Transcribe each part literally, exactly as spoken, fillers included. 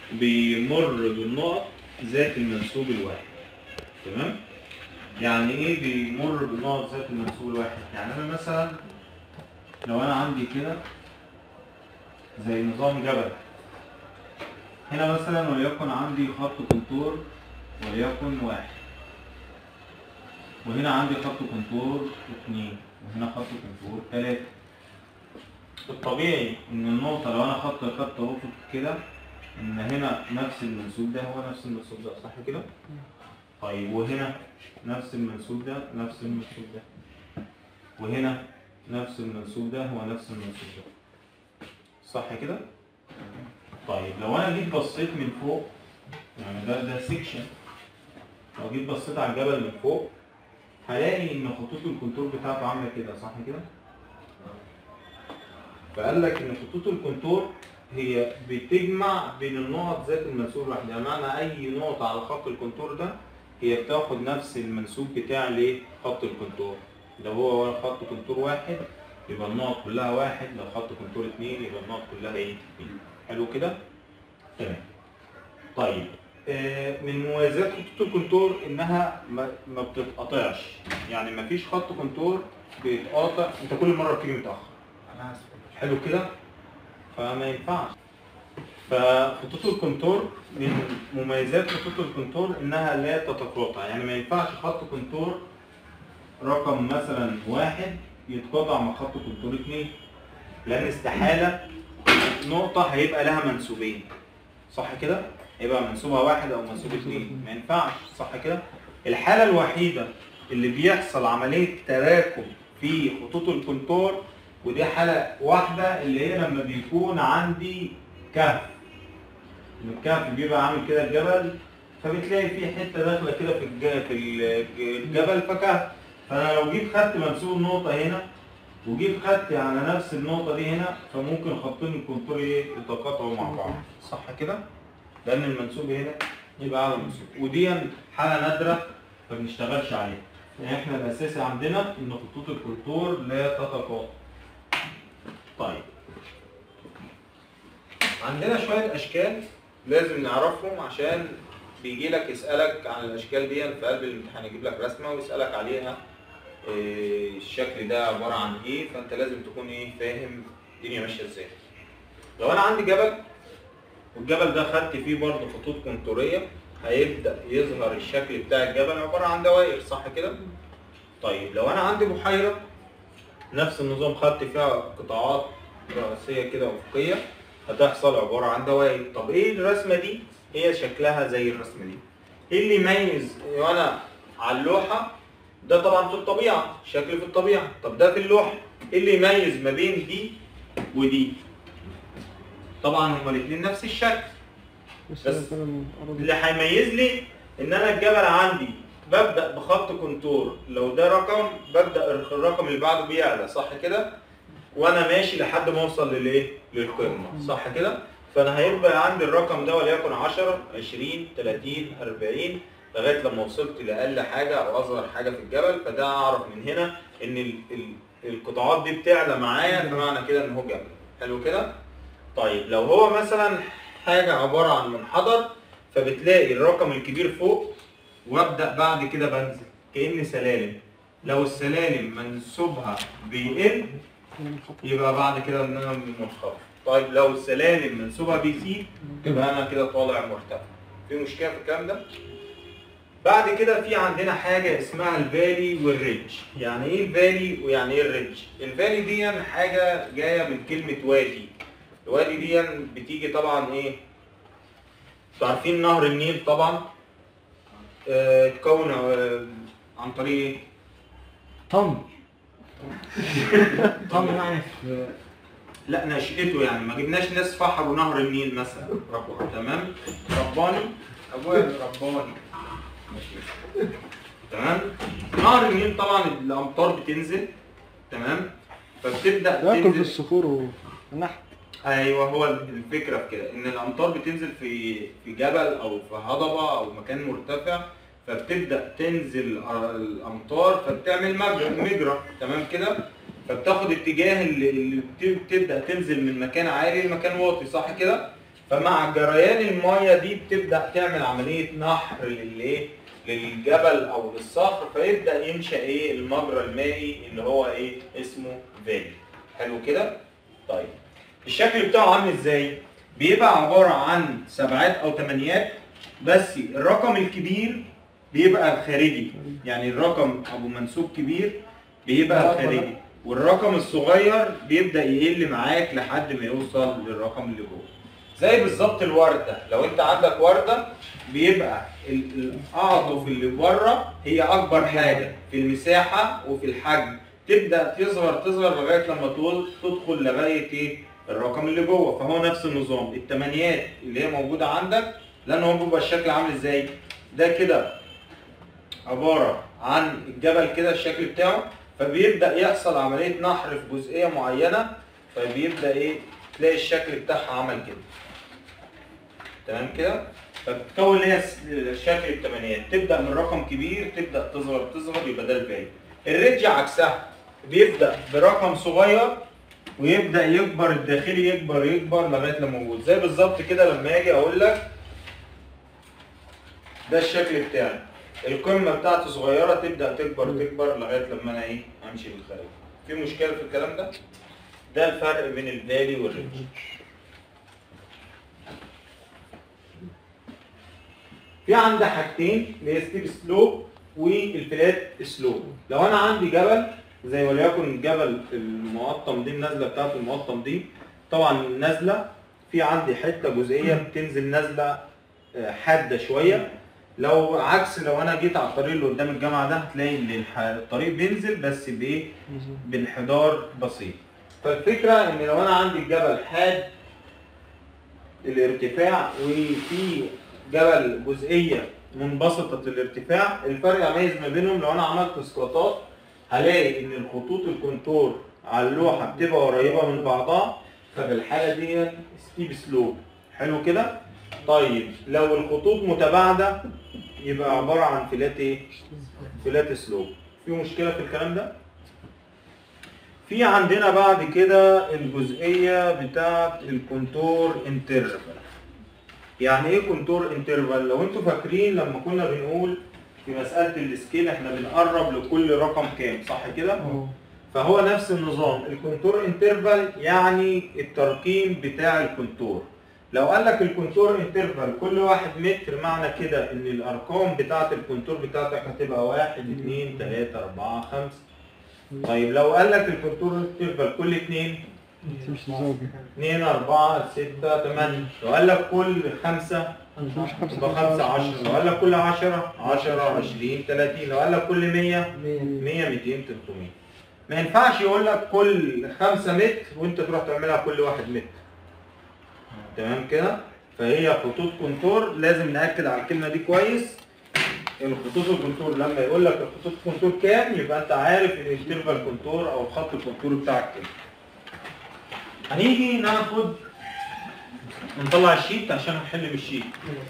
بيمر بالنقط ذات المنسوب الواحد. تمام؟ يعني ايه بيمر بالنقط ذات المنسوب الواحد؟ يعني انا مثلا لو انا عندي كده زي نظام جبل، هنا مثلا وليكن عندي خط كونتور وليكن واحد، وهنا عندي خط كونتور اثنين، وهنا خط كونتور ثلاثة. الطبيعي ان النقطة لو انا خط خط افق كده ان هنا نفس المنسوب ده هو نفس المنسوب ده، صح كده؟ طيب وهنا نفس المنسوب ده نفس المنسوب ده، وهنا نفس المنسوب ده هو نفس المنسوب ده، صح كده؟ طيب لو انا جيت بصيت من فوق، يعني ده ده سيكشن، لو جيت بصيت على الجبل من فوق هلاقي ان خطوط الكونتور بتاعته عامله كده، صح كده؟ فقال لك ان خطوط الكونتور هي بتجمع بين النقط ذات المنسوب الواحد، يعني معنى اي نقطه على خط الكونتور ده هي بتاخد نفس المنسوب بتاع الايه؟ خط الكونتور. لو هو خط كونتور واحد يبقى النقط كلها واحد، لو خط كونتور اثنين يبقى النقط كلها ايه؟ اثنين. حلو كده؟ تمام. طيب آه من مميزات خطوط الكونتور انها ما, ما بتتقطعش، يعني ما فيش خط كونتور بيتقاطع. انت كل مره بتيجي متاخر. انا اسف. حلو كده؟ فما ينفعش. فخطوط الكونتور من مميزات خطوط الكونتور انها لا تتقاطع، يعني ما ينفعش خط كونتور رقم مثلا واحد يتقاطع مع خط كونتور اثنين، لان استحاله نقطه هيبقى لها منسوبين، صح كده؟ هيبقى منسوبها واحد او منسوب اثنين، ما ينفعش، صح كده؟ الحاله الوحيده اللي بيحصل عمليه تراكم في خطوط الكونتور، ودي حاله واحده، اللي هي لما بيكون عندي كهف. الكهف بيبقى عامل كده الجبل، فبتلاقي في حته داخله كده في في الجبل فكهف. فانا لو جيت خدت منسوب النقطه هنا وجيت خدت على نفس النقطه دي هنا، فممكن خطين الكونتور ايه؟ يتقاطعوا مع بعض، صح كده؟ لان المنسوب هنا يبقى على المنسوب، ودي حاله نادره ما بنشتغلش عليها. يعني احنا الاساسي عندنا ان خطوط الكونتور لا تتقاطع. طيب عندنا شويه اشكال لازم نعرفهم، عشان بيجي لك يسالك عن الاشكال دي في قلب الامتحان، يجيب لك رسمه ويسالك عليها إيه الشكل ده عباره عن ايه، فانت لازم تكون ايه؟ فاهم الدنيا ماشيه ازاي. لو انا عندي جبل والجبل ده خدت فيه برضه خطوط كونتوريه، هيبدا يظهر الشكل بتاع الجبل عباره عن دوائر، صح كده؟ طيب لو انا عندي بحيره نفس النظام، خدت فيها قطاعات رئيسيه كده افقيه، هتحصل عباره عن دوائر. طب ايه الرسمه دي؟ هي شكلها زي الرسمه دي. ايه اللي يميز وانا على اللوحه؟ ده طبعا في الطبيعه، شكل في الطبيعه. طب ده في اللوحه، ايه اللي يميز ما بين دي ودي؟ طبعا هما الاثنين نفس الشكل، بس اللي هيميز لي ان انا الجبل عندي ببدا بخط كونتور، لو ده رقم ببدا الرقم اللي بعده بيعلى، صح كده؟ وانا ماشي لحد ما اوصل للايه؟ للقمه، صح كده؟ فانا هيبقى عندي الرقم ده وليكن عشرة عشرين ثلاثين أربعين لغايه لما وصلت لاقل حاجه او اصغر حاجه في الجبل، فده اعرف من هنا ان ال ال القطاعات دي بتعلى معايا، فمعنى كده ان هو جبل. حلو كده؟ طيب لو هو مثلا حاجه عباره عن منحدر، فبتلاقي الرقم الكبير فوق وابدا بعد كده بنزل كأن سلالم. لو السلالم منسوبها بيقل يبقى بعد كده ان انا منخفض. طيب لو السلالم منسوبها بيزيد يبقى انا كده طالع مرتفع. في مشكله في الكلام ده؟ بعد كده في عندنا حاجه اسمها الفالي والريدج. يعني ايه الفالي ويعني ايه الريدج؟ الفالي دي حاجه جايه من كلمه وادي. الوادي دي بتيجي طبعا ايه؟ انتوا عارفين نهر النيل طبعا اتكون آه عن طريق ايه؟ طن طن يعني في لا نشأته، يعني ما جبناش ناس فحروا نهر النيل مثلا، تمام؟ رباني ابويا رباني تمام؟ نهر النيل طبعا الامطار بتنزل، تمام؟ فبتبدا تاكل في الصخور والنحت. ايوه، هو الفكره في كده ان الامطار بتنزل في في جبل او في هضبه او مكان مرتفع، فبتبدا تنزل الامطار فبتعمل مجرى، تمام كده؟ فبتاخد اتجاه اللي, اللي بتبدا تنزل من مكان عالي لمكان واطي، صح كده؟ فمع جريان الميه دي بتبدا تعمل عمليه نحر للايه؟ للجبل او للصخر، فيبدا ينشا ايه؟ المجرى المائي اللي هو ايه؟ اسمه فالي. حلو كده؟ طيب الشكل بتاعه عامل ازاي؟ بيبقى عباره عن سبعات او ثمانيات، بس الرقم الكبير بيبقى الخارجي، يعني الرقم ابو منسوب كبير بيبقى الخارجي، والرقم الصغير بيبدا يقل معاك لحد ما يوصل للرقم اللي جوه. زي بالظبط الورده، لو انت عندك ورده بيبقى الاعطف اللي بره هي اكبر حاجه في المساحه وفي الحجم، تبدا تصغر تصغر لغايه لما تدخل لغايه ايه؟ الرقم اللي جوه. فهو نفس النظام، الثمانيات اللي هي موجوده عندك، لان هو بيبقى الشكل عامل ازاي؟ ده كده عباره عن الجبل كده الشكل بتاعه، فبيبدا يحصل عمليه نحر في جزئيه معينه، فبيبدا ايه؟ تلاقي الشكل بتاعها عمل كده. تمام كده؟ فبتكون هي شكل الثمانيات، تبدا من رقم كبير تبدا تصغر تصغر يبقى ده الفالي. الريدج عكسها، بيبدا برقم صغير ويبدا يكبر الداخلي يكبر يكبر لغايه لما موجود. زي بالظبط كده لما اجي اقول لك ده الشكل بتاعي، القمه بتاعته صغيره تبدا تكبر تكبر لغايه لما انا ايه؟ امشي بالخارج. في مشكله في الكلام ده؟ ده الفرق بين الفالي والريدج. في عندي حاجتين اللي هي ستيب سلوب والفلات سلوب. لو انا عندي جبل زي وليكن الجبل المقطم دي، النزله بتاعت المقطم دي، طبعا النزله في عندي حته جزئيه بتنزل نزله حاده شويه. لو عكس لو انا جيت على الطريق اللي قدام الجامعه ده هتلاقي ان الطريق بينزل بس بايه؟ بانحدار بسيط. فالفكره ان لو انا عندي الجبل حاد الارتفاع وفي جبل جزئيه منبسطه الارتفاع، الفرق اميز ما بينهم لو انا عملت اسقاطات هلاقي ان الخطوط الكونتور على اللوحه بتبقى قريبه من بعضها، فبالحاله دي ستيب سلوب. حلو كده؟ طيب لو الخطوط متباعده يبقى عباره عن فلات ايه؟ فلات سلوب. في مشكله في الكلام ده؟ في عندنا بعد كده الجزئيه بتاعه الكونتور انترفال. يعني ايه كونتور انترفال؟ لو انتوا فاكرين لما كنا بنقول في مساله السكيل احنا بنقرب لكل رقم كام، صح كده؟ فهو نفس النظام، الكونتور انترفال يعني الترقيم بتاع الكونتور. لو قال لك الكونتور انترفال كل واحد متر، معنى كده ان الارقام بتاعه الكونتور بتاعتك هتبقى واحد اتنين تلاته اربعه خمسه. طيب لو قال لك الكونتور انترفال كل اتنين اتنين اربعه سته تمانيه، لو قال لك كل خمسه يبقى خمسه عشره، لو قال لك كل عشره عشره عشرين تلاتين، لو قال لك كل ميه ميه ميتين تلتميه. ما ينفعش يقول لك كل خمسه متر وانت تروح تعملها كل واحد متر. تمام كده؟ فهي خطوط كونتور لازم ناكد على الكلمه دي كويس. الخطوط الكونتور لما يقول لك الخطوط الكونتور كام يبقى انت عارف ان الانترفال كونتور او الخط الكونتور بتاعك كام. هنيجي ناخد نطلع الشيت عشان نحل بالشيت.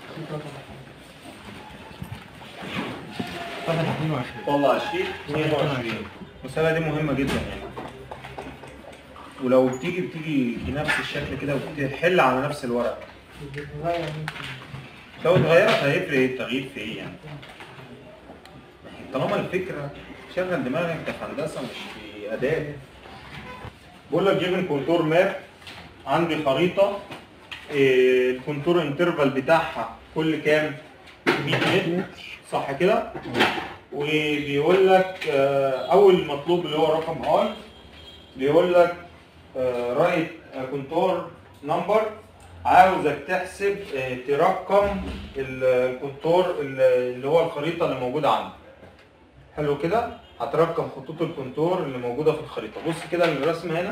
طلع الشيت اتنين وعشرين. المسألة دي مهمة جدا يعني. ولو بتيجي بتيجي بنفس الشكل كده وبتحل على نفس الورق. لو اتغيرت هيفرق التغيير في ايه يعني؟ طالما الفكرة شغل دماغك انت في هندسة مش في آداب. بقول لك جيب الكونتور ماب، عندي خريطة إيه الكونتور انترفال بتاعها كل كام؟ ميه متر، صح كده؟ وبيقول لك آه أول مطلوب اللي هو رقم اي، بيقول لك آه رايت كونتور نمبر، عاوزك تحسب آه ترقم الكونتور اللي هو الخريطة اللي موجودة عندك. حلو كده؟ هترقم خطوط الكونتور اللي موجودة في الخريطة. بص كده الرسم هنا.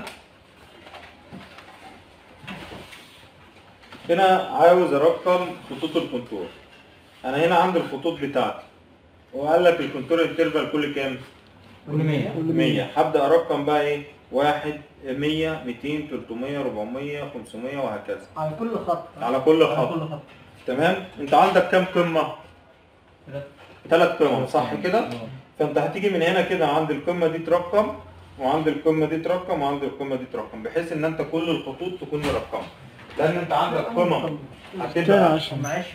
هنا عاوز ارقم خطوط الكونتور. انا هنا عندي الخطوط بتاعتي وقال لك الكونتور انترفال كل كام؟ كل ميه. ميه. هبدا ارقم بقى ايه؟ واحد ميه ميتين تلتميه اربعميه خمسميه وهكذا. على كل خط. على كل خط. على كل خط. تمام؟ انت عندك كام قمه؟ ثلاث قمم، صح كده؟ فانت هتيجي من هنا كده عند القمه دي ترقم، وعند القمه دي ترقم، وعند القمه دي ترقم، بحيث ان انت كل الخطوط تكون مرقمه. لان انت عندك قمم كده هتبقى عشرة. معلش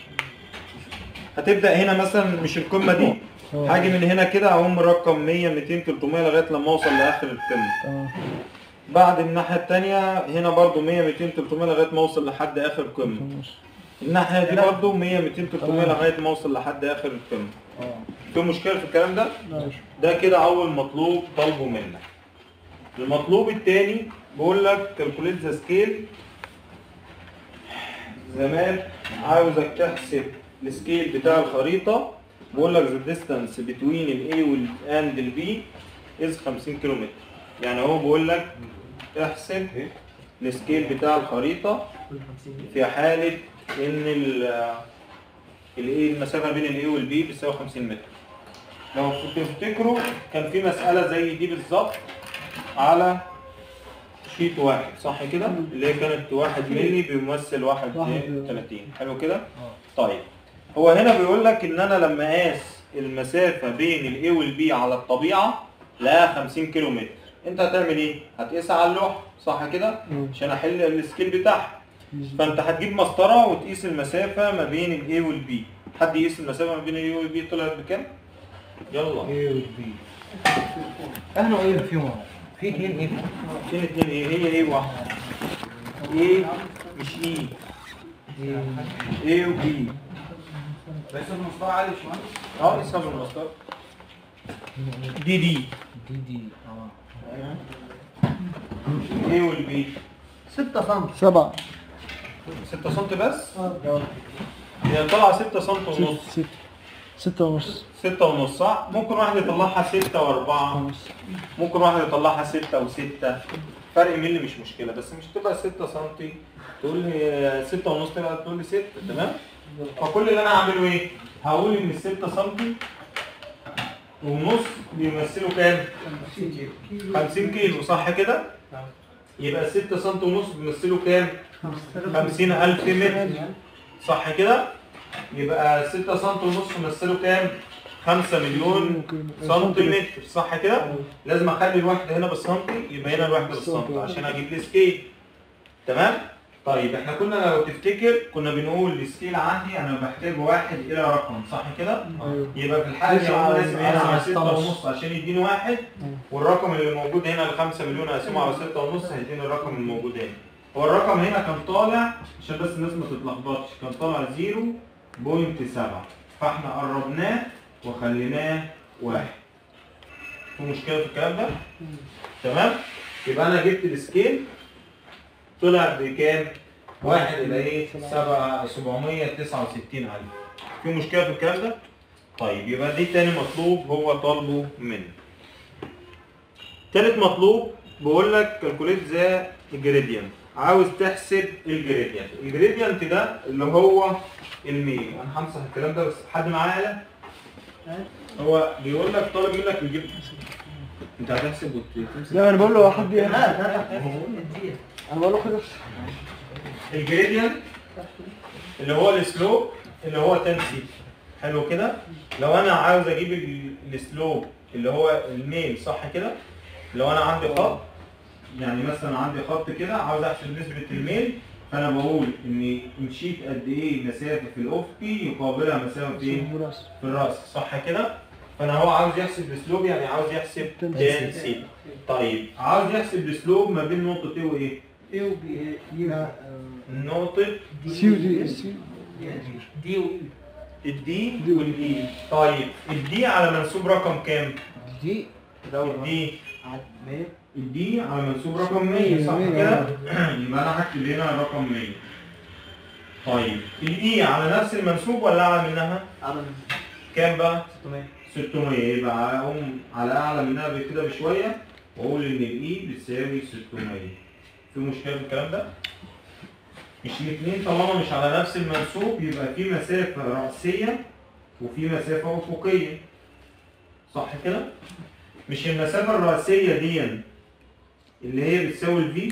هتبدا هنا مثلا مش القمه دي، اه. هاجي من هنا كده اقوم مرقم مية ميتين تلتمية لغايه لما اوصل لاخر القمه. تمام. بعد الناحيه الثانيه هنا برضو مية ميتين تلتمية لغايه ما اوصل لحد اخر قمه. الناحيه دي برضو مية ميتين تلتمية لغايه ما اوصل لحد اخر القمه. اه. في مشكله في الكلام ده؟ ماشي. ده كده اول مطلوب طالبه منك. المطلوب الثاني بيقول لك كالكوليت ذا سكيل. زمان عاوزك تحسب السكيل بتاع الخريطه، بيقول لك ذا ديستانس بتوين الاي والاند البي از خمسين كيلو متر. يعني هو بيقول لك احسب السكيل بتاع الخريطه في حاله ان الايه المسافه بين الاي والبي بتساوي خمسين متر. لو تفتكروا كان في مساله زي دي بالظبط على شيت واحد، صح كده؟ اللي هي كانت واحد مللي بيمثل واحد وثلاثين. حلو كده؟ طيب هو هنا بيقول لك ان انا لما اقاس المسافه بين الاي والبي على الطبيعه لقاها خمسين كيلو متر. انت هتعمل ايه؟ هتقيسها على اللوحه، صح كده؟ عشان احل السكيل بتاعها. فانت هتجيب مسطره وتقيس المسافه ما بين الاي والبي. حد يقيس المسافه ما بين الاي والبي طلعت بكام؟ يلا. ايه والبي اهنا ايه فيهم؟ في اتنين ايه؟ فين اتنين ايه؟ هي ايه واحده. ايه مش اي. ايه وبي. بس المصطلح عالي يا باشمهندس. اه قيسها بالمسطره. دي دي. دي دي اه ايه والبي ستة سم. سبعة. ستة سم بس؟ اه هي طالعه ستة سم ونص. ستة. ستة ونص. ستة ونص صح؟ ممكن واحد يطلعها ستة وأربعة، ونص. ممكن واحد يطلعها ستة وستة، فرق ملي مش مشكلة، بس مش تبقى ستة سم تقول لي ستة ونص تبقى تقول لي ستة، تمام؟ فكل اللي أنا هعمله إيه؟ هقول إن الستة سم ونص بيمثلوا كام؟ خمسين كيلو، صح كده؟ يبقى ستة سم ونص بيمثلوا كام؟ خمسين ألف متر، صح كده؟ يبقى ستة سم ونص يمثلوا كام؟ خمسة مليون سنتيمتر، صح كده؟ لازم اخلي الوحده هنا بالسنتي، يبقى هنا الوحده بالسنتي عشان اجيب لي سكيل. تمام؟ طيب احنا كنا لو تفتكر كنا بنقول السكيل عندي انا بحتاج واحد الى رقم، صح كده؟ يبقى في الحاله دي هو لازم هنا على ستة ونص عشان يديني واحد، والرقم اللي موجود هنا ال خمسة مليون اقسمه على ستة ونص هيديني الرقم الموجود هنا. هو الرقم هنا كان طالع عشان بس الناس ما تتلخبطش، كان طالع صفر فاصلة سبعة، فاحنا قربناه وخليناه واحد. في مشكلة في الكلام ده؟ تمام؟ يبقى أنا جبت السكيل طلع بكام؟ واحد إلى إيه؟ سبعة سبعمية تسعة وستين ألف. في مشكلة في الكلام ده؟ طيب يبقى دي تاني مطلوب هو طالبه مني. تالت مطلوب بقول لك كالكوليت ذا جريدينت. عاوز تحسب الجريدينت. الجريدينت ده اللي هو الميل. أنا همسح الكلام ده بس حد معايا آلة؟ هو بيقول لك طالب منك تجيب انت هتحسب وتمسك. لا انا بقول له حد لا لا انا بقول له كده. الجريدينت اللي هو السلوب اللي هو تنسيق. حلو كده؟ لو انا عاوز اجيب السلوب اللي هو الميل، صح كده؟ لو انا عندي خط، يعني مثلا عندي خط كده عاوز احسب نسبة الميل، فانا بقول اني مشيت قد ايه مسافة في الافقي يقابلها مسافة في في الراس، صح كده؟ فانا هو عاوز يحسب السلوب، يعني عاوز يحسب تان سي. طيب عاوز يحسب السلوب ما بين نقطة ايه وايه؟ ايه وبي نقطة سي ودي. سي دي الدي والاي. طيب الدي على منسوب رقم كام؟ دي الدي مية. الدي على منسوب رقم مية، صح كده؟ يبقى انا هكتب هنا رقم مية. طيب الاي على نفس المنسوب ولا اعلى منها؟ على كام بقى؟ ستمية. ستمية. يبقى اقوم على اعلى منها بكده بشويه واقول ان الاي بتساوي ستمية. في مشكله في الكلام ده؟ مش الاثنين طالما مش على نفس المنسوب يبقى في مسافه رأسيه وفي مسافه افقيه، صح كده؟ مش المسافه الرأسيه دي اللي هي بتساوي الفي؟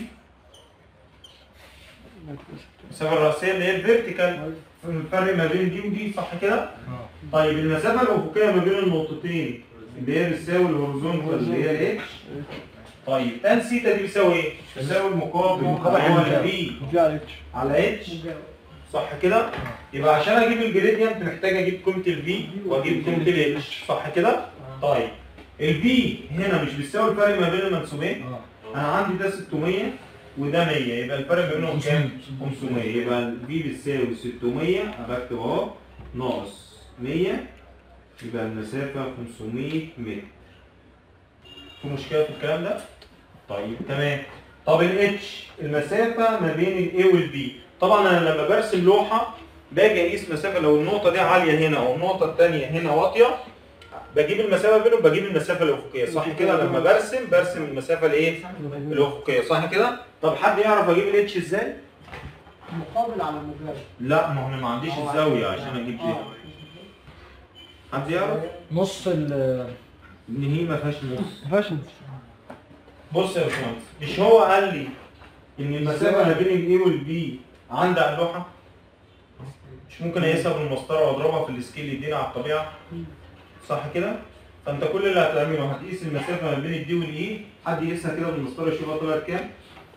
المسافه الرأسيه اللي هي الفيرتيكال، الفرق ما بين دي ودي، صح كده؟ طيب المسافه الافقيه ما بين النقطتين اللي هي بتساوي الهوريزونتال اللي هي اتش، طيب تان سيتا دي بيساوي ايه؟ بيساوي المقابل المقابل اللي هو على البي في على اتش. على اتش، صح كده؟ يبقى عشان اجيب الجريدينت محتاج اجيب قيمه الفي واجيب قيمه الاتش، صح كده؟ طيب الفي هنا مش بيساوي الفرق ما بين المنسوبين؟ انا عندي ده ستمية وده مية، يبقى الفرق ما بينهم كام؟ خمسمية، يبقى الفي بتساوي ستمية، بكتب اهو ناقص مية، يبقى المسافه خمسمية متر. في مشكله في الكلام ده؟ طيب تمام. طب الاتش المسافه ما بين الاي والبي، طبعا انا لما برسم لوحه باجي اقيس مسافه، لو النقطه دي عاليه هنا او النقطه الثانيه هنا واطيه بجيب المسافه بينهم، بجيب المسافه الافقيه، صح كده؟ لما برسم برسم المسافه الايه؟ الافقيه، صح كده؟ طب حد يعرف اجيب الاتش ازاي؟ مقابل على المجاور. لا ما هو انا ما عنديش الزاويه عشان اجيب دي. حد يعرف؟ نص ال ان هي ما فيهاش نص. فاشن. بص يا باشمهندس، مش هو قال لي ان المسافه ما بين الاي والبي عندي على اللوحه؟ مش ممكن اقيسها بالمسطره واضربها في السكيل يدينا على الطبيعه؟ صح كده؟ فانت كل اللي هتعمله هتقيس المسافه ما بين الدي والاي، حد يقيسها كده بالمسطره يشوفها طلعت كام؟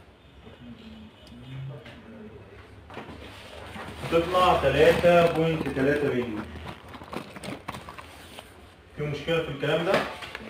هتطلع تلاتة فاصلة تلاتة مللي. في مشكله في الكلام ده؟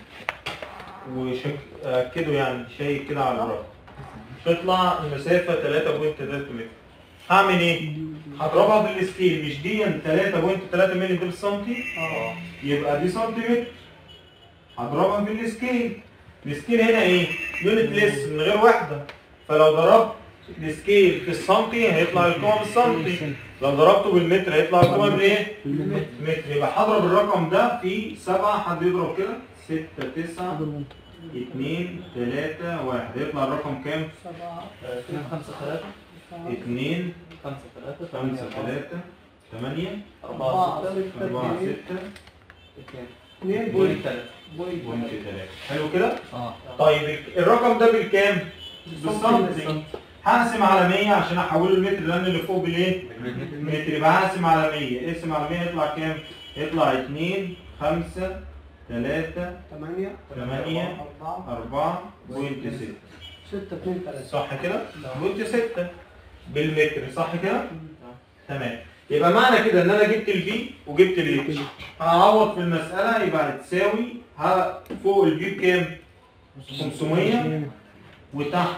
وأكدوا يعني شيك كده على الرقم. تطلع المسافة تلاتة فاصلة تلاتة متر. هعمل ايه؟ هضربها بالسكيل، مش دي تلاتة فاصلة تلاتة مللي دي بالسنتي؟ اه يبقى دي سنتيمتر. هضربها بالسكيل. السكيل هنا ايه؟ يونت ليس من غير وحدة. فلو ضربت السكيل في السنتي هيطلع القوة بالسنتي. لو ضربته بالمتر هيطلع القوة بالايه؟ بالمتر. يبقى هضرب الرقم ده في سبعة، حد يضرب كده؟ ستة تسعة اتنين تلاتة واحد، يطلع الرقم كام؟ سبعة اتنين خمسة ثلاثة اتنين خمسة ثلاثة خمسة تلاتة تمانية أربعة ستة أربعة ستة اثنين بوينت ثلاثة. بوينت بوينت تلاتة. حلو كده؟ اه طيب الرقم ده بالكام؟ بالسنتي. هقسم على مية عشان احوله لمتر لان اللي فوق بالايه؟ متر. يبقى هقسم على مية، اقسم على مية يطلع كام؟ يطلع اتنين خمسة تلاتة ثمانية تمانية أربعة أربعة بوينت ستة. ستة اثنين ثلاثة. صح كده؟ بوينت ستة بالمتر، صح كده؟ تمام. يبقى معنى كده ان انا جبت الفي وجبت الاتش. هعوض في المسألة يبقى هتساوي ها فوق الفي بكام؟ خمسمية وتحت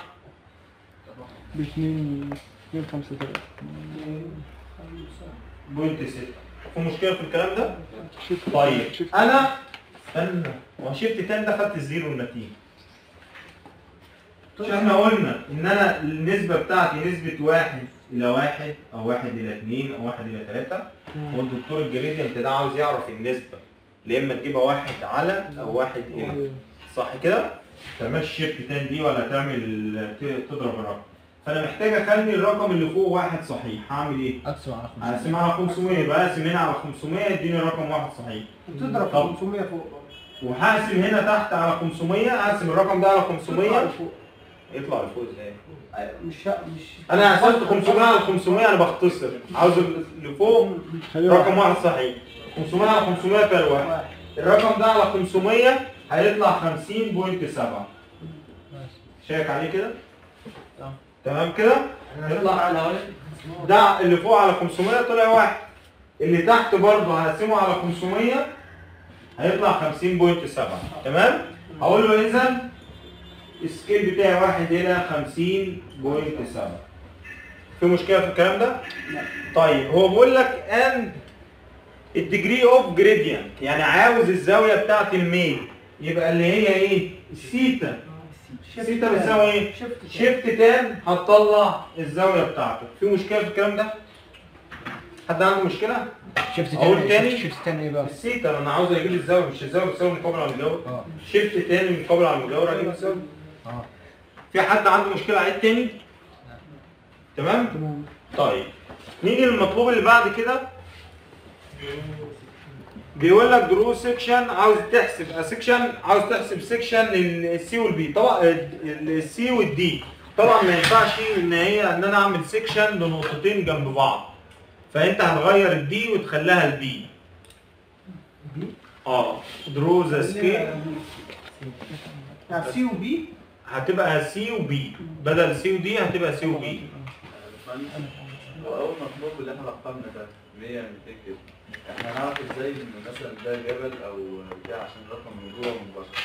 باتنين اتنين خمسة تلاتة. بوينت ستة. في مشكلة في الكلام ده؟ طيب انا استنى، هو شيفت تاني ده خدت الزيرو النتيجة. مش احنا قلنا ان انا النسبة بتاعتي نسبة واحد إلى واحد أو واحد إلى اتنين أو واحد إلى تلاتة، والدكتور الجريدينت ده عاوز يعرف النسبة، يا إما تجيبها واحد على أو واحد إلى، صح كده؟ ما تعملش شيفت تاني دي ولا تعمل تضرب الرقم. فأنا محتاج أخلي الرقم اللي فوق واحد صحيح، هعمل إيه؟ أقسم على خمسمية. هقسم على خمسمية، يبقى أقسم هنا على خمسمية يديني رقم واحد صحيح. وتضرب في طب. خمسمية فوق. وهقسم هنا تحت على خمسمية، أقسم الرقم ده على خمسمية يطلع لفوق ازاي؟ مش مش انا قسمت خمسمية على خمسمية، انا بختصر، عاوز اللي فوق رقم واحد صحيح. خمسمية على خمسمية كان واحد. الرقم ده على خمسمية هيطلع خمسين فاصلة سبعة. شايك عليه كده؟ تمام كده؟ يطلع ده اللي فوق على خمسمية طلع واحد. اللي تحت برضه هقسمه على خمسمية هيطلع خمسين فاصلة سبعة. تمام؟ هقول له اذا السكيل بتاعي واحد إلى خمسين فاصلة سبعة. في مشكلة في الكلام ده؟ لا. طيب هو بيقول لك ان الديجري اوف جريدينت، يعني عاوز الزاوية بتاعت الميل، يبقى اللي هي ايه؟ السيتا. السيتا بتساوي ايه؟ شيفت تان هتطلع الزاوية بتاعتك. في مشكلة في الكلام ده؟ حد عنده مشكلة؟ شفت أقول تاني تاني؟ شفت تاني ايه بقى؟ السيتا انا عاوز اجيب الزاوية، مش الزاوية بتساوي مقابل على المجاور. اه شيفت تاني مقابل على المجاور اجيب الزاوية. اه في حد عنده مشكلة عيد تاني؟ تمام؟ تمام. طيب نيجي للمطلوب اللي بعد كده. بيقول لك درو سيكشن، عاوز تحسب سيكشن، عاوز تحسب سيكشن للسي والبي. طبعا السي والدي طبعا ما ينفعش ان هي ان انا اعمل سيكشن لنقطتين جنب بعض. فانت هتغير الدي وتخليها البي. اه درو ذا سكيل. يعني سي وبي هتبقى سي وبي، بدل سي ودي هتبقى سي وبي. هو اول مطلوب اللي احنا رقمنا ده مية ميتين كده، احنا هنعرف ازاي ان مثلا ده جبل او بتاع عشان الرقم من جوه مباشر؟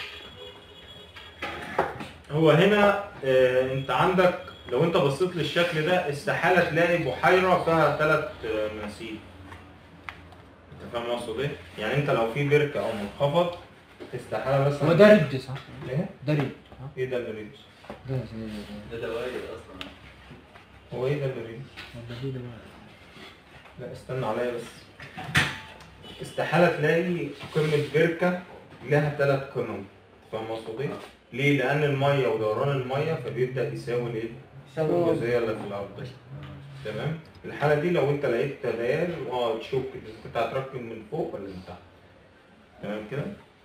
هو هنا آه انت عندك لو انت بصيت للشكل ده استحاله تلاقي بحيره فيها ثلاث مناسيب. انت فاهم اقصد ايه؟ يعني انت لو في بركه او منخفض استحاله مثلا. هو ده ريد صح؟ ايه؟ ده ريد. ايه ده اللي ريبس؟ ده زي ده دوائر اصلا. هو ايه ده اللي ريبس؟ ده ده ده لا استنى عليا بس. استحاله تلاقي قمه بركه لها ثلاث قمم. فاهم اقصد ايه؟ ليه؟ لان الميه ودوران الميه فبيبدا يساوي الايه؟ يساوي الجزئيه اللي في الارض دي. تمام؟ الحاله دي لو انت لقيت تلال اه تشوف اذا كنت هتركب من فوق ولا من تحت. تمام كده؟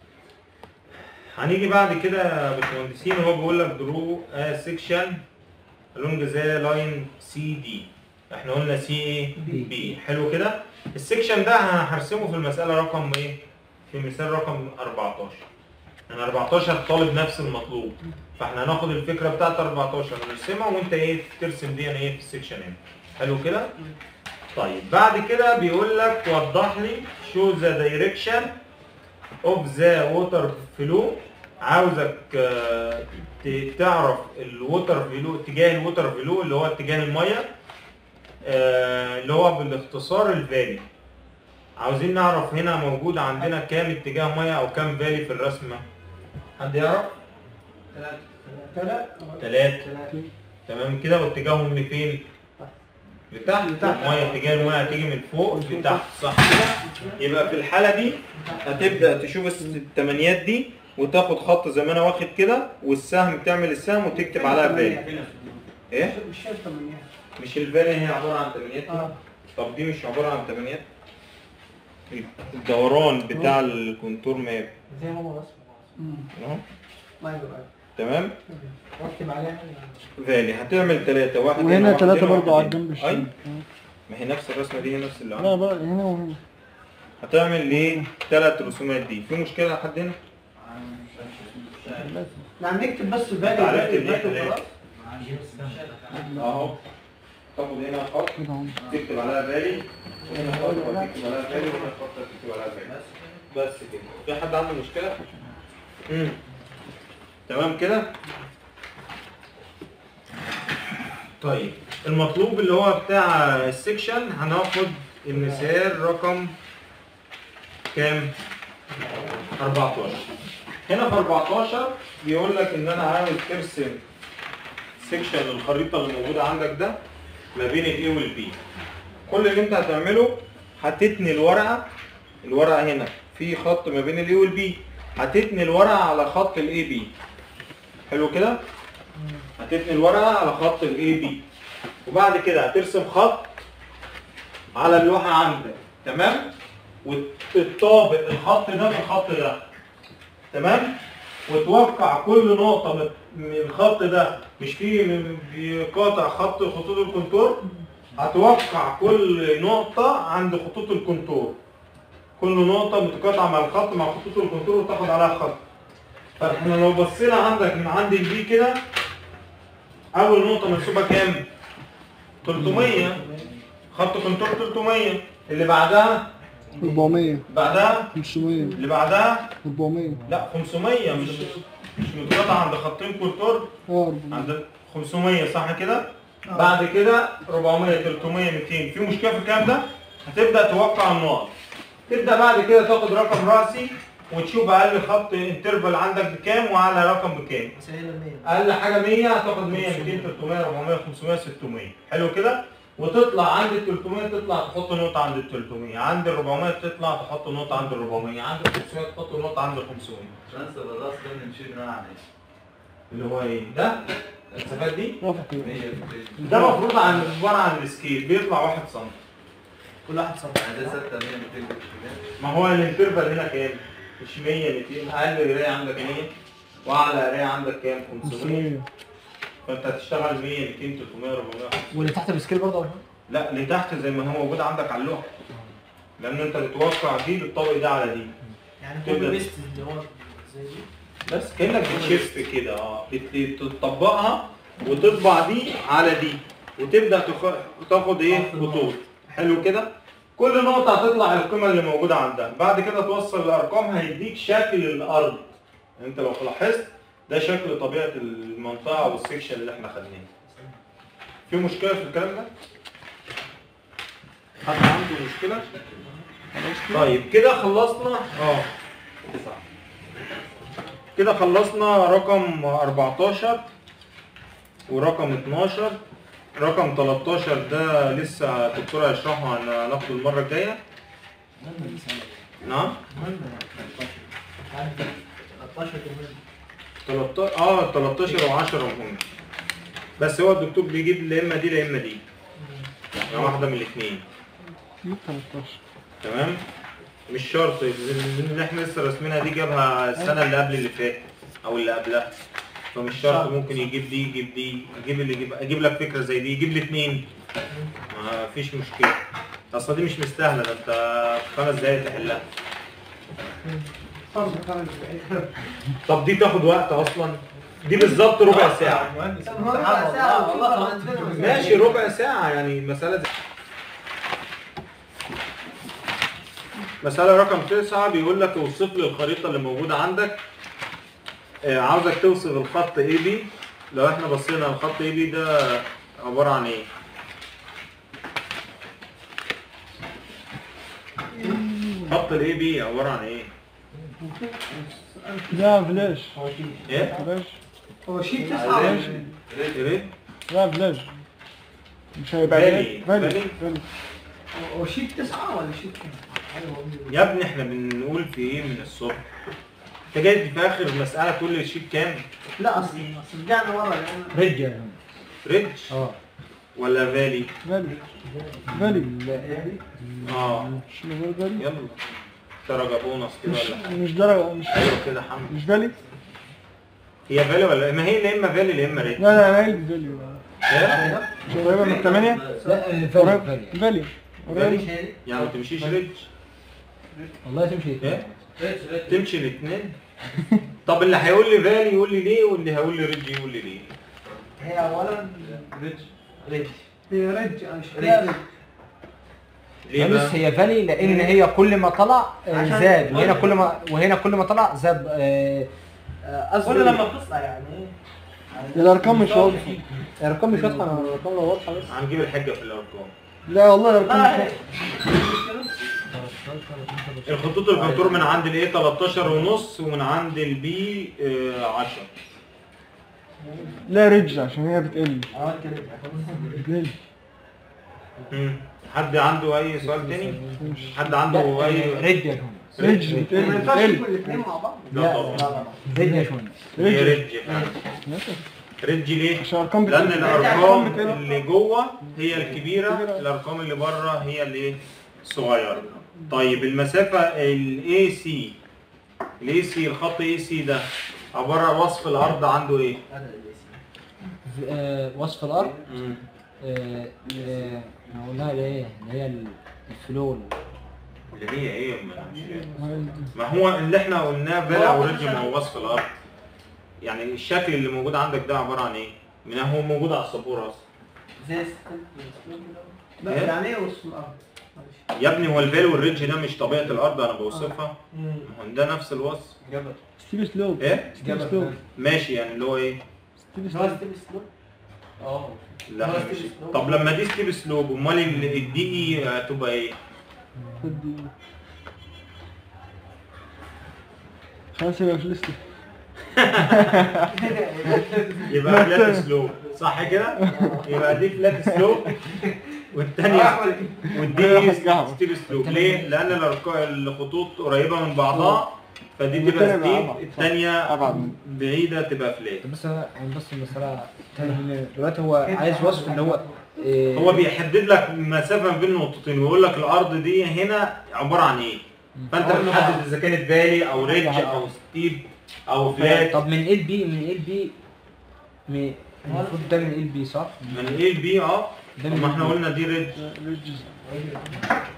هنيجي بعد كده يا باشمهندسين هو بيقول لك درو سيكشن لونج زي لاين سي دي. احنا قلنا سي ايه؟ بي. حلو كده؟ السيكشن ده هرسمه في المساله رقم ايه؟ في مثال رقم أربعتاشر. يعني أربعتاشر طالب نفس المطلوب، فاحنا هناخد الفكره بتاعت أربعتاشر نرسمها وانت ايه ترسم دي ايه في السيكشن هنا. حلو كده؟ طيب بعد كده بيقول لك وضح لي شو ذا دايركشن اوف ذا ووتر فلو. عاوزك تعرف الووتر فلو، اتجاه الووتر فلو اللي هو اتجاه الميه اللي هو بالاختصار الفالي. عاوزين نعرف هنا موجود عندنا كام اتجاه ميه او كام فالي في الرسمه؟ حد يعرف؟ ثلاثة ثلاثة. تمام كده واتجاههم لفين؟ لتحت. الميه اتجاه الميه هتيجي من فوق لتحت صح كده؟ يبقى في الحاله دي هتبدا تشوف الثمانيات دي وتاخد خط زي ما انا واخد كده والسهم تعمل السهم وتكتب عليها فالي. ايه؟ مش شايف ثمانيات. مش الفالي هي عباره عن ثمانيات؟ اه طب دي مش عباره عن ثمانيات؟ الدوران بتاع الكونتور ماب زي ما هو رسم. اهو. ايوه ايوه تمام؟ واكتب عليها فالي هتعمل ثلاثة واحد وهنا واحد ثلاثة هنا برضه واحد على هنا. الجنب أي الشمال. ما هي نفس الرسمة دي هي نفس اللي لا عندنا. بقى هنا وهنا. هتعمل ليه ثلاث رسومات دي؟ في مشكلة لحد هنا؟ يعني نكتب بس أنت باقي عرفت باقي ليه باقي ثلاثة؟ وخلاص. أهو تاخد هنا خط كده اهو. تكتب عليها فالي وهنا خط تكتب عليها فالي وهنا خط تكتب عليها فالي. بس كده. في حد عنده مشكلة؟ امم تمام كده؟ طيب المطلوب اللي هو بتاع السكشن هناخد المثال رقم كام؟ أربعتاشر. هنا في أربعتاشر بيقول لك ان انا عاوز ترسم سكشن الخريطه اللي موجوده عندك ده ما بين الاي والبي. كل اللي انت هتعمله هتتني الورقه، الورقه هنا في خط ما بين الاي والبي، هتتني الورقه على خط الاي بي. حلو كده؟ هتتني الورقه على خط الاي بي وبعد كده هترسم خط على اللوحه عندك. تمام؟ وتطابق الخط ده بالخط ده. تمام؟ وتوقع كل نقطة من الخط ده، مش فيه بيقاطع خط خطوط الكونتور، هتوقع كل نقطة عند خطوط الكونتور. كل نقطة متقاطعة مع الخط مع خطوط الكونتور وتاخد عليها خط. فاحنا لو بصينا عندك من عند البي كده أول نقطة منسوبة كام؟ تلتمية. خط كونتور تلتمية. اللي بعدها أربعمية. بعدها خمسمية. اللي بعدها أربعمية. لا خمسمية مش مش متقاطع عند خطين كونتور اه أربعمية. عند خمسمية صح كده؟ بعد كده أربعمية تلتمية ميتين. في مشكلة في الكلام ده؟ هتبدأ توقع النقط. تبدأ بعد كده تاخد رقم رأسي وتشوف أقل خط انترفال عندك بكام وأعلى رقم بكام. أقل حاجة مية هتاخد مية ميتين تلتمية أربعمية خمسمية ستمية. حلو كده؟ وتطلع عند ال تلتمية تطلع تحط نقطة عند ال تلتمية، عند ال أربعمية تطلع تحط نقطة عند ال أربعمية، عند ال خمسمية تحط نقطة عند ال خمسمية. ترانسفر الراس ده بنشيل بناء على ايه؟ اللي هو ايه؟ ده الصفات دي رافع كده. مية ده المفروض عن عبارة عن السكيل بيطلع واحد سم. كل واحد صفر. يعني ده ستة مية ميتين كده. ما هو الانترفال هنا كام؟ مش مية ميتين، اقل قرايه عندك مية واعلى قرايه عندك كام؟ خمسمية. خمسمية. فانت هتشتغل مية ميتين تلتمية أربعمية. واللي تحت السكيل برضه ولا؟ لا اللي تحت زي ما هو موجود عندك على اللوحه. لان انت بتوقع دي بالطابق ده على دي. يعني كده. كل بيست اللي هو زي دي. بس كانك بتشف كده اه بت- تطبقها وتطبع دي على دي وتبدا تخ... تاخد ايه خطوط. حلو كده. كل نقطه هتطلع القيمه اللي موجوده عندها، بعد كده توصل الارقام هيديك شكل الارض. انت لو لاحظت ده شكل طبيعه المنطقه او السكشن اللي احنا خدناه. في مشكله في الكلام ده؟ حد عنده مشكله؟ طيب كده خلصنا اه كده خلصنا رقم أربعتاشر ورقم اتناشر. رقم تلتاشر ده لسه الدكتور هيشرحه، هناخده المره الجايه. نعم تلتاشر اه تلتاشر و10 مهم، بس هو الدكتور بيجيب لا اما دي لا اما دي، يعني واحده من الاثنين. تلتاشر تمام. مش شرط اللي احنا لسه راسمينها دي جابها السنه اللي قبل اللي فاتت او اللي قبلها، فمش شرط. ممكن يجيب دي يجيب دي يجيب اللي يجيب اجيب لك فكره زي دي يجيب لي اثنين، ما فيش مشكله. اصل دي مش مستاهله، ده انت في خمس دقايق تحلها. طب دي تاخد وقت اصلا، دي بالظبط ربع ساعه. ماشي ربع ساعه يعني مساله زي. مسألة رقم تسعة بيقول لك اوصف لي الخريطة اللي موجودة عندك. آه عاوزك توصف الخط اي بي. لو احنا بصينا الخط اي بي ده عبارة عن ايه؟ خط الاي بي عبارة عن ايه؟ لا فلاش ايه؟ فلاش هو شيء تسعة ولا شيء؟ ايه؟ لا فلاش مش هيبقى فالي. فالي فالي. فالي. هو شيء تسعة ولا شيء كام؟ يا ابني احنا بنقول في ايه من الصبح؟ انت جاي في اخر مسألة تقول لي الشيت كام؟ لا اصل اصل رجعنا ورا لان رجع ريدج اه ولا فالي؟ فالي فالي اه شنو هو فالي؟ يلا درجة بونص كده مش ولا حاجة. مش درجة مش ايوه كده حمد. مش فالي؟ هي فالي ولا ما هي لا اما فالي لا اما ريدج. لا لا انا قايل فالي ايه؟ مش قريبة من الثمانية؟ لا فالي قريب فالي فالي قريب يعني ما تمشيش ريدج. والله تمشي ايه؟ تمشي الاثنين. طب اللي هيقول لي فالي يقول لي ليه، واللي هيقول لي ريدج يقول لي ليه. هي اولا ريدج ريدج هي ريدج انا شفتها ريدج ليه بس بقى؟ هي فالي لان هي كل ما طلع آه، عشان- زاد، وهنا كل ما وهنا كل ما طلع زاد. آه، آه، قصدي كل لما بتطلع يعني ايه؟ الارقام مش واضحة. الارقام مش واضحه، انا الارقام لو واضحه بس. هنجيب الحجة في الارقام. لا والله الارقام لا مش هي واضحة. الخطوط الكنترول من عند الايه تلتاشر ونص ومن عند البي عشرة. لا ريدج عشان هي بتقل اه كده بتقل. مم. حد عنده اي سؤال تاني؟ مش حد عنده اي ريد يا شون. ريدج ما بتقل ينفعش بتقل يكون الاثنين مع بعض لا لا طبعا. لا ريد يا شون. هي ريدج ريدج فعلا. ريدج ليه؟ عشان الارقام لان بتقل الارقام بتقل. اللي جوه هي الكبيره، الارقام اللي بره هي الايه؟ الصغيره. طيب المسافه الاي سي الاي سي الخط اي سي ده عباره عن وصف الارض عنده ايه؟ آه، وصف الارض مم. آه، آه، هقول لها ايه اللي هي الفلول. اللي هي ايه؟ ما هو اللي احنا قلناه فالي او ريدج ما هو وصف الارض. يعني الشكل اللي موجود عندك ده عباره عن ايه؟ من هو موجود على السبوره اصلا. زي لا إيه؟ يعني ايه وصف الارض؟ معلش. يا ابني هو الفالي والريدج ده مش طبيعه الارض انا بوصفها؟ ما هو ده نفس الوصف. جبل ستيف سلوب ايه؟ ستيف سلوب ماشي يعني اللي هو ايه؟ ستيف هو سلوب ستيف سلوب اه لا هو مش ستيف سلوب. طب لما دي ستيب سلوب امال ال- الدي اي هتبقى ايه؟ بدي خلاص يبقى مش لسه يبقى فلات سلوب صح كده؟ يبقى دي فلات سلوب والثانيه والدي ستيب سلوب. ليه؟ لان الأرقام- الخطوط قريبه من بعضها فدي تبقى والتانية ستيب، أبعد. الثانيه أبعد من- بعيده تبقى فلات. بس انا أنا بس المساله تاني. دلوقتي هو عايز وصف اللي هو إيه، هو بيحدد لك مسافه ما بين نقطتين ويقول لك الارض دي هنا عباره عن ايه؟ فانت بتحدد اذا كانت فالي او ريدج او ستيب او فلات. طب من ال بي من ال بي من المفروض ده من ال بي صح؟ من ايه البي اه ده طب من ما احنا ال بي. قلنا دي ريدج ريدج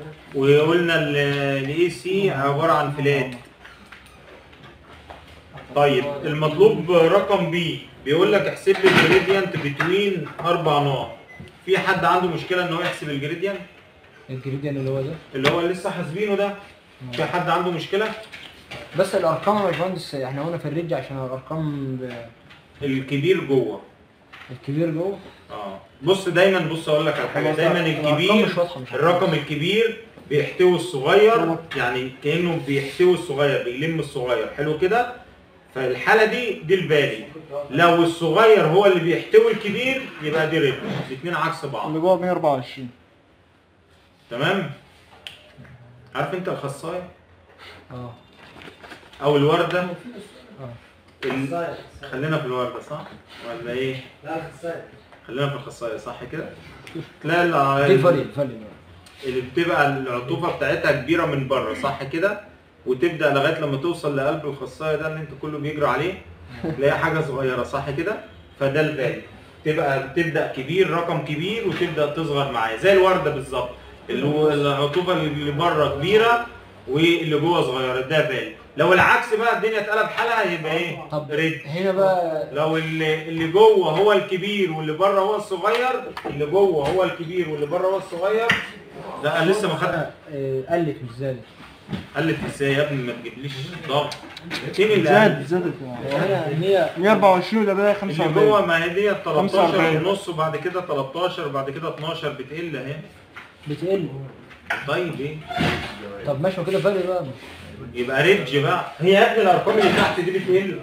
وقلنا الاي سي عباره عن فلات. طيب المطلوب رقم بي بيقول لك احسب لي الجريدينت بتوين اربع نقط. في حد عنده مشكله ان هو يحسب الجريدينت؟ الجريديان اللي هو ده اللي هو لسه حاسبينه ده، في حد عنده مشكله؟ بس الارقام يا باشمهندس احنا قلنا في الريدج عشان الارقام ب... الكبير جوه. الكبير جوه. اه بص دايما، بص اقول لك على حاجه، خلاص، دايما الأرقام الكبير مش واضحة، مش عارف. الرقم الكبير بيحتوي الصغير، يعني كانه بيحتوي الصغير، بيلم الصغير، حلو كده؟ فالحاله دي دي البالي. لو الصغير هو اللي بيحتوي الكبير يبقى دي ريدج، الاثنين عكس بعض. اللي جوه مية واربعة وعشرين. تمام؟ عارف انت الخصايه اه او الورده؟ اه ال... خلينا في الورده صح ولا ايه؟ لا الخسائر. خلينا في الخصايه صح كده؟ تلاقي دي ال- فالي فالي اللي بتبقى العطوفه بتاعتها كبيره من بره صح كده؟ وتبدا لغايه لما توصل لقلب الخصايه ده اللي انت كله بيجري عليه، تلاقي حاجه صغيره صح كده؟ فده البالي. تبقى بتبدا كبير، رقم كبير، وتبدا تصغر معاه زي الورده بالظبط. اللي هو العطوفه اللي بره كبيره واللي جوه صغيره، ده بالي. لو العكس بقى الدنيا اتقلب حالها يبقى ايه؟ طب ريدج. هنا بقى لو اللي اللي جوه هو الكبير واللي بره هو الصغير، اللي جوه هو الكبير واللي بره هو الصغير، لا لسه ما خدنا. آه، قلت مش زادت. قلت ازاي يا ابني؟ ما تجيبليش ضغط. مين اللي زاد قلت؟ زادت هنا مية مية واربعة وعشرين ولا بقى خمسة اللي واربعين. جوه ما هي دي خمسة تلتاشر واربعين. ونص وبعد كده تلتاشر وبعد كده اتناشر، بتقل اهي. بتقل. طيب ايه؟ طب ماشي وكده فالي بقى. يبقى ريدج بقى. هي يا ابني الارقام اللي تحت دي بتقل.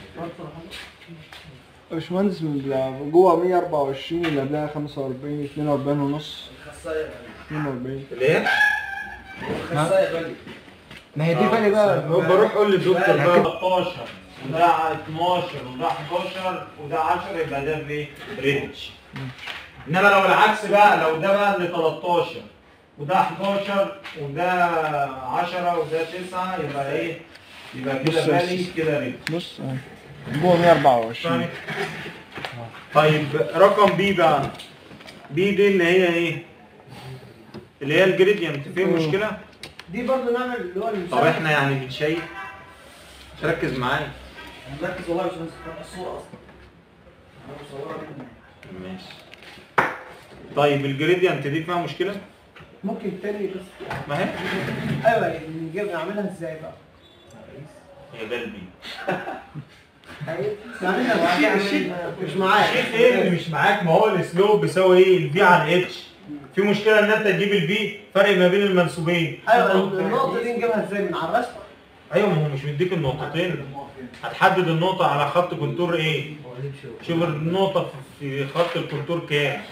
يا باشمهندس من جوه مية واربعة وعشرين اللي قبلها خمسة واربعين اتنين واربعين ونص الخسائر. اتنين واربعين. ليه؟ الخسائر غالي. ما هي دي فالي بقى. بروح اقول للدكتور بقى تلتاشر وده اتناشر وده حداشر وده عشرة يبقى ده ايه؟ ريدج. انما لو العكس بقى، لو ده بقى اللي تلتاشر وده حداشر وده عشرة وده تسعة يبقى ايه؟ يبقى كده بص يا بالي أستاذ. كده ريدج. بص اهي جوه مية واربعة وعشرين. طيب رقم بي بقى، بي دي اللي هي ايه؟ اللي هي الجريدينت. في مشكلة؟ دي برضه نعمل اللي هو طب المثال. احنا يعني بنشيك، مش ركز معايا. نركز والله مش هنسكت الصورة اصلا. انا مصورها مني. ماشي. طيب الجريدينت دي فيها مشكلة؟ ممكن تاني بس. ما هي ايوه نجيب نعملها ازاي بقى؟ هي ده البي. نعملها الشيء الشيء مش معايا. شيء ايه اللي مش معاك؟ ما هو الاسلوب بيساوي ايه؟ البي على الاتش. في مشكلة ان انت تجيب البي فرق ما بين المنسوبين. ايوه النقطة دي نجيبها ازاي؟ من على الرسمة؟ ايوه ما هو مش مديك النقطتين. هتحدد النقطة على خط كونتور ايه؟ شوف النقطة في خط الكونتور كام؟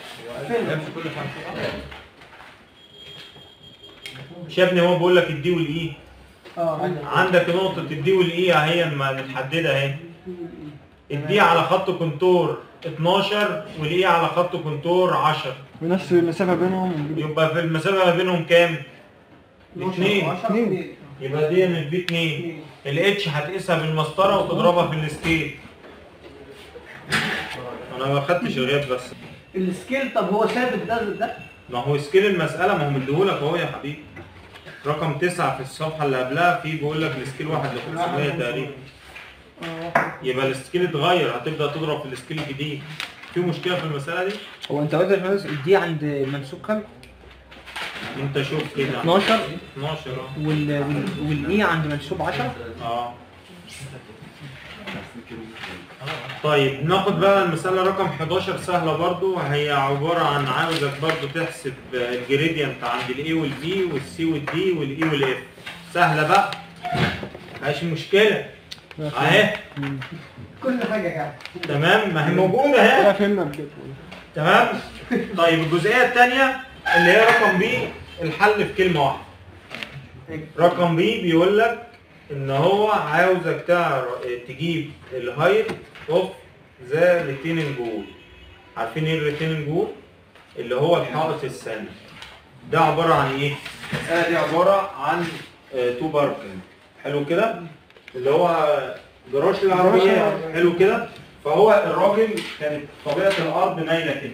مش يا ابني هو بيقول لك الدي والاي؟ اه عندك نقطة الدي والاي اهي متحددة اهي. الدي على خط كونتور اتناشر والاي على خط كونتور عشرة. ونفس المسافة بينهم. يبقى في المسافة ما بينهم كام؟ اتنين. اتنين. يبقى دي من البي اتنين. الاتش هتقيسها بالمسطرة وتضربها في السكيل. انا ما خدتش الغياب بس. السكيل طب هو ثابت ده ده؟ ما هو سكيل المسألة ما هو مديهولك اهو يا حبيبي. رقم تسعة في الصفحة اللي قبلها في بيقول لك السكيل واحد ل خمسمية تقريبا. يبقى السكيل اتغير، هتبدأ تضرب في السكيل الجديد. في مشكلة في المسألة دي؟ هو انت قلت يا باشمهندس دي عند منسوب كام؟ انت شوف كده. اتناشر اتناشر اه. وال وال والاي عند منسوب عشرة. اه. طيب ناخد بقى المسألة رقم حداشر سهلة برضو، هي عبارة عن عاوزك برضو تحسب الجريدينت عند الاي والبي والسي والدي والاي والاف. سهلة بقى، مفيهاش مشكلة. اهي كل حاجة كده. تمام، ما هي موجودة اهي. لا فهمنا بجد. تمام. طيب الجزئية الثانية اللي هي رقم بي، الحل في كلمة واحدة. رقم بي بيقول لك ان هو عاوزك تعرف تجيب الهايت اوف ذا ريتيننج وول. عارفين ايه الريتيننج وول؟ اللي هو الحائط السامي. ده عبارة عن ايه؟ المسألة دي عبارة عن تو باركنج. حلو كده؟ اللي هو جراج العربيات. حلو كده؟ فهو الراجل كانت طبيعة الأرض مايلة كده.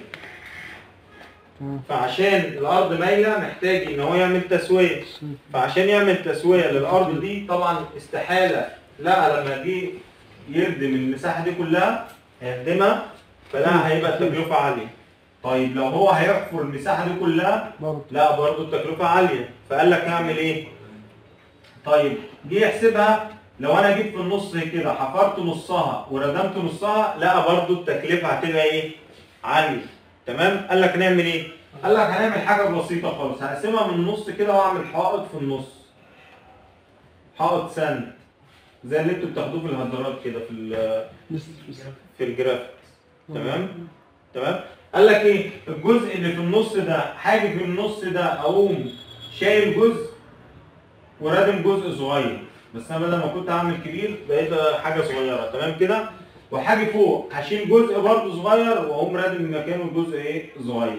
فعشان الأرض مايلة محتاج إن هو يعمل تسوية. فعشان يعمل تسوية للأرض دي طبعا استحالة لا لما جه يردم المساحه دي كلها هيردمها، فلا هيبقى التكلفه عاليه. طيب لو هو هيحفر المساحه دي كلها برضه لا برضه التكلفه عاليه، فقال لك نعمل ايه؟ طيب جه يحسبها لو انا جيت في النص كده حفرت نصها وردمت نصها، لا برضه التكلفه هتبقى ايه؟ عاليه. تمام؟ قال لك نعمل ايه؟ قال لك هنعمل حاجه بسيطه خالص، هقسمها من النص كده واعمل حائط في النص. حائط سند زي اللي انتوا بتاخدوه في الهدرات كده في ال في الجرافيكس. تمام؟ تمام؟ قال لك ايه؟ الجزء اللي في النص ده حاجه في النص ده اقوم شايل جزء ورادم جزء صغير، بس انا بدل ما كنت اعمل كبير بقيت حاجه صغيره. تمام كده؟ وحاجه فوق هشيل جزء برضه صغير واقوم رادم مكانه جزء ايه؟ صغير.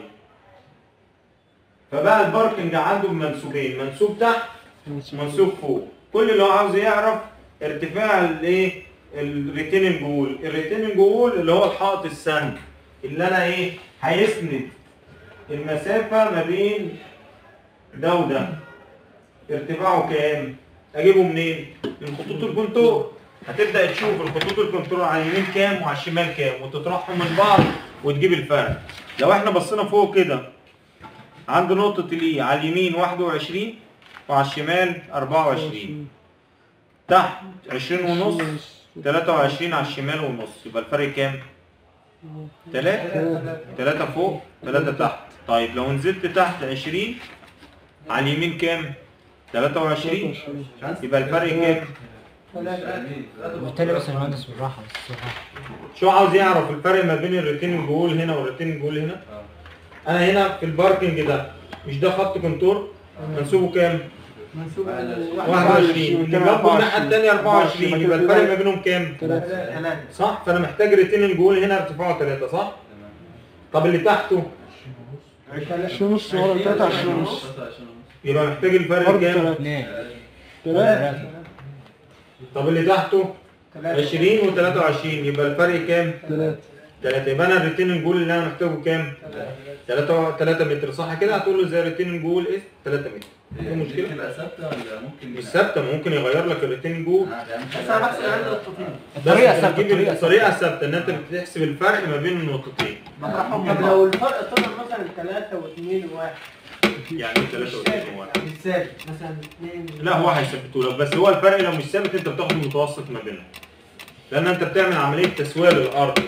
فبقى الباركنج عنده بمنسوبين، منسوب تحت ومنسوب فوق. كل اللي هو عاوز يعرف ارتفاع الايه؟ الريتيننج وول. الريتيننج وول اللي هو الحائط السند اللي انا ايه؟ هيسند المسافه ما بين ده وده. ارتفاعه كام؟ اجيبه منين؟ من خطوط الكونتور. هتبدا تشوف الخطوط الكونتور على اليمين كام وعلى الشمال كام وتطرحهم من بعض وتجيب الفرق. لو احنا بصينا فوق كده عند نقطه الاي على اليمين واحد وعشرين وعلى الشمال أربعة وعشرين، تحت عشرين ونص، تلاتة وعشرين على الشمال ونص، يبقى الفرق كام؟ تلاتة. تلاتة فوق تلاتة تحت. طيب لو نزلت تحت عشرين على اليمين كام؟ تلاتة وعشرين، يبقى الفرق كام؟ بالتالي بس المهندس بالراحه بس بالراحه. شو عاوز يعرف الفرق ما بين الريتيننج وول هنا والريتيننج وول هنا؟ انا هنا في الباركنج ده مش ده خط كونتور منسوبه كام؟ منسوب واحد وعشرين، اللي جنبه الناحيه الثانيه أربعة وعشرين، يبقى الفرق ما بينهم كام؟ ثلاثة. صح؟ فانا محتاج ريتيننج وول هنا ارتفاعه ثلاثة صح؟ طب اللي تحته عشرين ونص ورا تلاتة عشرين ونص يبقى محتاج الفرق برضه كام؟ تلاتة. ليه؟ تلاتة. طب اللي تحته عشرين وتلاتة وعشرين، يبقى الفرق كام؟ تلاتة. تلاتة. يبقى انا الريتيننج وول اللي انا محتاجه كام؟ تلاتة تلاتة متر صح كده؟ هتقول له زي الريتيننج وول ايه؟ تلاتة متر. هي في مشكلة؟ تبقى ثابته ولا ممكن مش ثابته، ممكن يغير لك الريتيننج وول. بس انا بحسب عندي نقطتين الطريقه بس ثابته. بتجيب الطريقه الطريقه ثابته ان انت بتحسب الفرق ما بين النقطتين. بطرحهم. طب لو الفرق طلع مثلا ثلاثة واثنين وواحد يعني ثلاثة وثلاثين واحد. مش ثابت مثلا اثنين. لا هو هيثبته لك، بس هو الفرق لو مش ثابت انت بتاخد المتوسط ما بينهم. لان انت بتعمل عمليه تسويه للارض.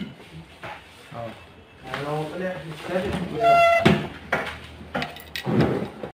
يعني لو طلع مش ثابت